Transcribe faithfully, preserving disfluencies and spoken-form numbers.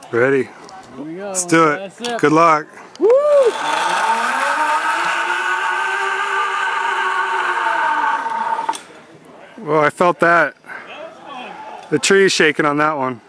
Ready? Here we go. Let's do it. Good luck. Woo! Well, I felt that. The tree is shaking on that one.